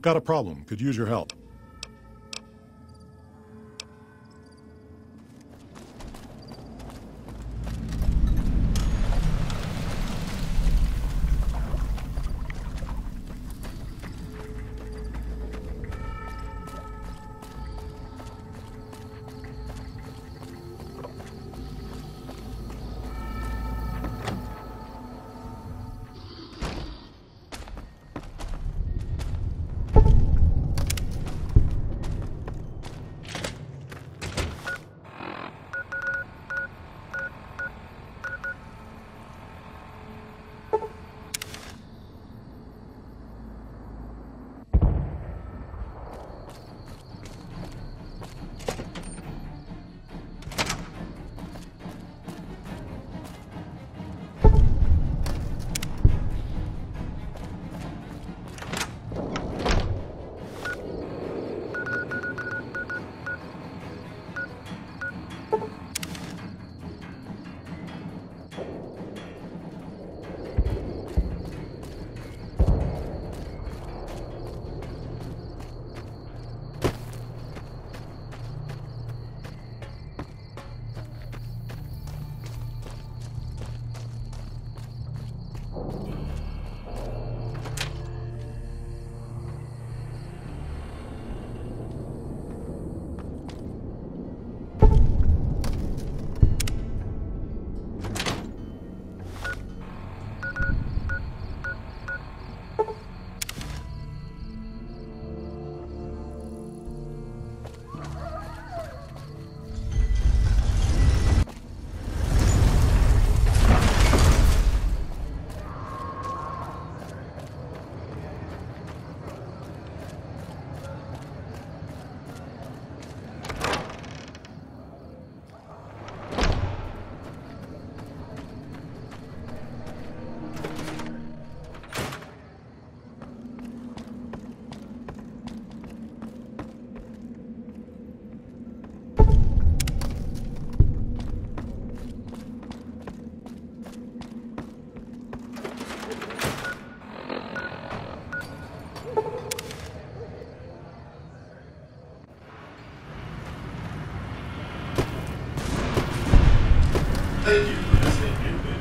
Got a problem. Could use your help. Thank you for listening, Newman.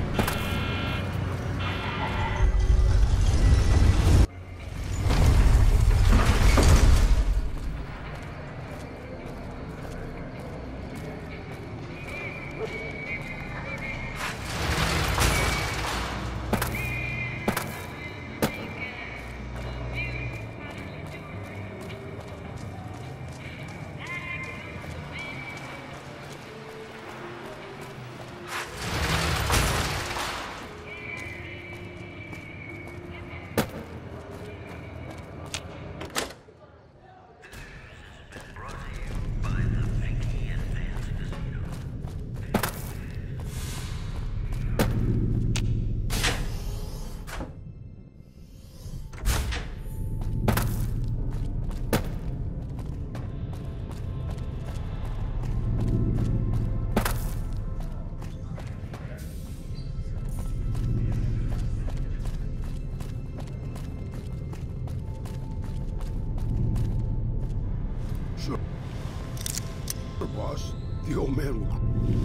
Sure, boss. The old man will...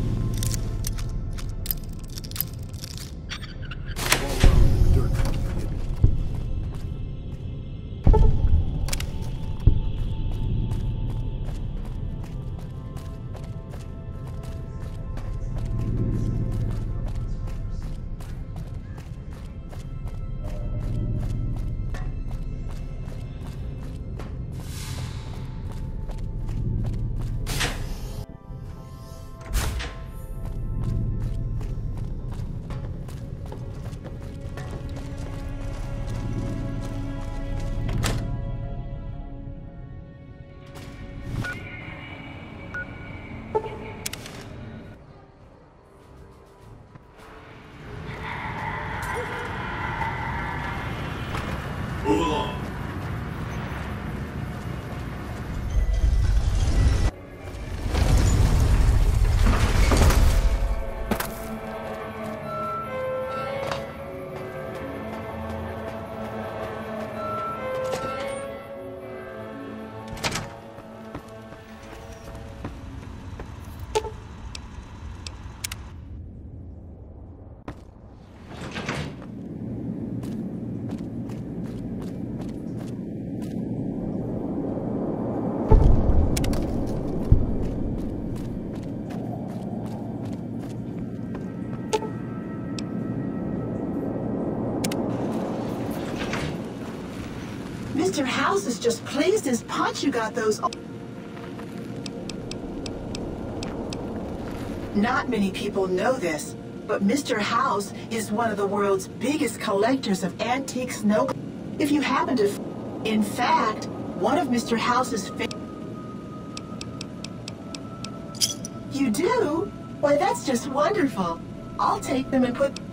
all around the dirt. Mr. House is just pleased as punch you got those. Not many people know this, but Mr. House is one of the world's biggest collectors of antique snow. If you happen to... In fact, one of Mr. House's... You do? Why, that's just wonderful. I'll take them and put...